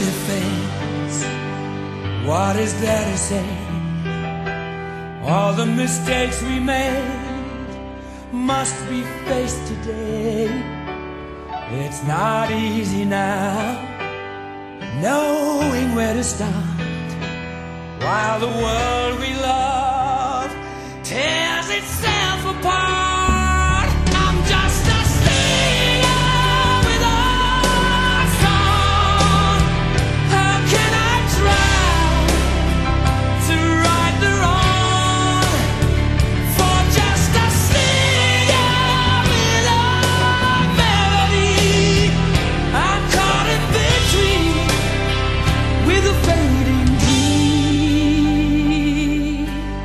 might have failed. What is there to say? All the mistakes we made must be faced today. It's not easy now, knowing where to start, while the world we love tears itself apart. I'm just a singer with a song. How can I try to right the wrong? For just a singer with a melody, I'm caught in between with a fading dream.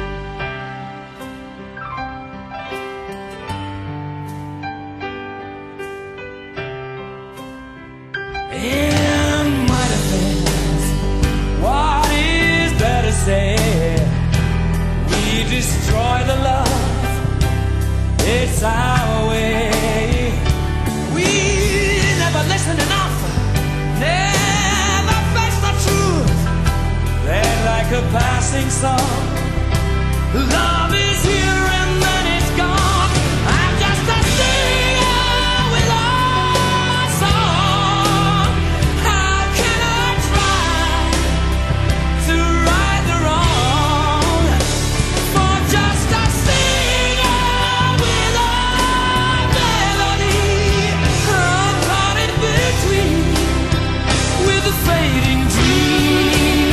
In my defense, what is there to say? We destroy the love, it's our way. We never listen enough, never face the truth. Then like a passing song, love is here and then it's gone. I'm just a singer with a song. How can I try to right the wrong? For just a singer with a melody, I'm caught in between with a fading dream.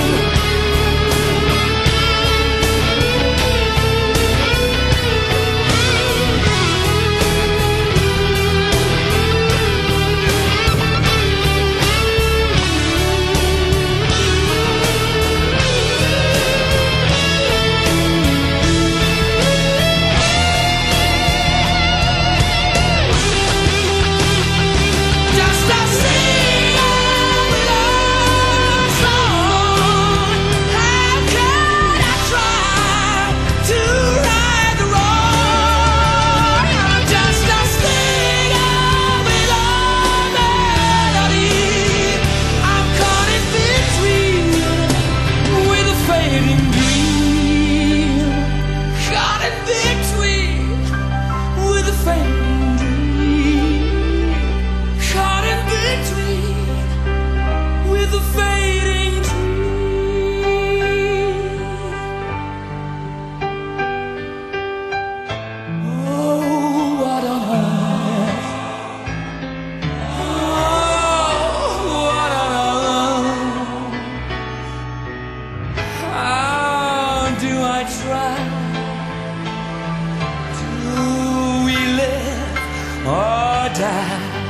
Just a singer with a song. How can I try to right the wrong? I'm just a singer with a melody. I'm caught in between with a fading dream. Caught in between with a fading dream. Caught in between with a fading dream. Oh, what on earth? Oh, what on earth? How do I try? Do we live or die?